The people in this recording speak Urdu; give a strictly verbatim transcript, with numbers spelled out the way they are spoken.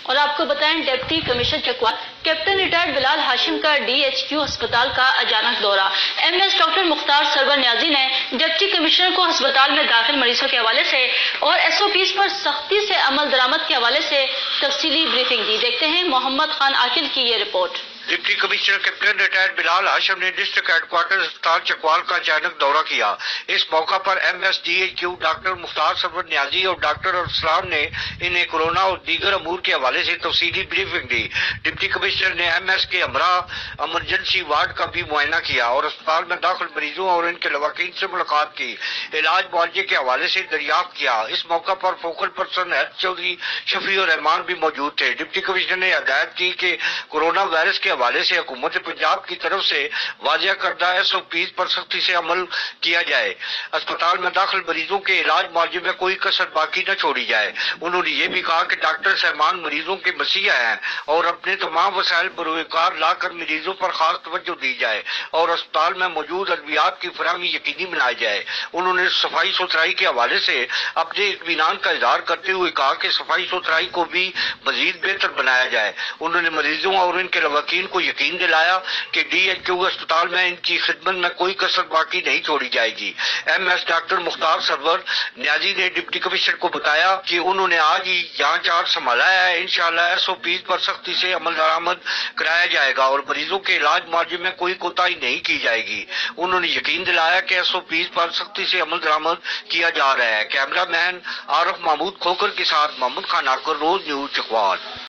اور آپ کو بتائیں deputy commissioner Chakwal captain retired Bilal Hashim کا ڈی ایچ کیو ہسپتال کا اچانک دورہ۔ M S doctor Mukhtar Sarwar Niazi نے ڈپٹی کمشنر کو ہسپتال میں داخل مریضوں کے حوالے سے اور ایس او پیز پر سختی سے عمل درآمد کے حوالے سے تفصیلی بریفنگ دی۔ دیکھتے ہیں محمد خان عاقل کی یہ report. Deputy commissioner captain retired Bilal Hashim نے ڈسٹرکٹ ہیڈ کوارٹر ہسپتال چکوال کا اچانک دورہ کیا۔ اس موقع پر M S D H Q doctor Mukhtar Sarwar Niazi اور ڈاکٹر ارسلان نے انہیں کورونا اور دیگر امور کے حوالے سے تفصیلی بریفنگ دی۔ ڈپٹی کمشنر نے ایم ایس کے ہمراہ ایمرجنسی وارڈ کا بھی معائنہ کیا اور اسپتال میں داخل مریضوں اور ان کے لواحقین سے ملاقات کی، علاج معالجے کے حوالے سے دریافت کیا۔ اس موقع پر focal person health Chaudhry Shafi ur Rehman بھی موجود تھے۔ ڈپٹی کمشنر نے ہدایت کی کہ کورونا وائرس کے حوالے سے حکومت پنجاب کی طرف سے واضح کردہ ایس او پیز پر سختی سے عمل کیا جائے۔ اسپتال میں داخل مریضوں کے علاج معالجے میں کوئی کسر باقی نہ چھوڑی جائے۔ انہوں نے یہ بھی کہا کہ ڈاکٹر صاحبان مریضوں کے مسیح ہیں اور اپنے تمام وسائل بروئے کار لا کر مریضوں پر خاص توجہ دی جائے اور اسپتال میں موجود ادویات کی فراہمی یقینی بنائی جائے۔ انہوں نے صفائی ستھرائی کے حوالے سے اپنے اطمینان کا اظہار کرتے ہوئے کہا کہ صفائی ستھرائی کو بھی مزید بہتر بنایا جائے۔ انہوں نے مریضوں اور ان کے لواحقین کو یقین دلایا کہ ڈی ایچ کیو اسپتال میں ان کی خدمت میں کوئی کسر باقی نہیں چھوڑی جائے گی۔ M S doctor Mukhtar Sarwar Niazi نے ڈپٹی کمشنر کو بتایا کہ انہوں نے آج ہی یہاں چارج سنبھالا ہے۔ انشاءاللہ ایس او پیز پر سختی سے عمل درآمد کرایا جائے گا اور مریضوں کے علاج معالجے میں کوئی کوتاہی نہیں کی جائے گی۔ انہوں نے یقین دلایا کہ ایس او پیز پر سختی سے عمل درآمد کیا جا رہا ہے۔ کیمرہ مین عارف محمود کھوکر کے ساتھ محمد خان عاقل، روز نیوز چکوال۔